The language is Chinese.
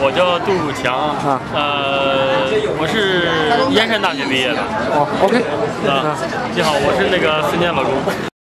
我叫杜汝强啊， 我是燕山大学毕业的。 哦，OK， 你好，我是那个思念老公。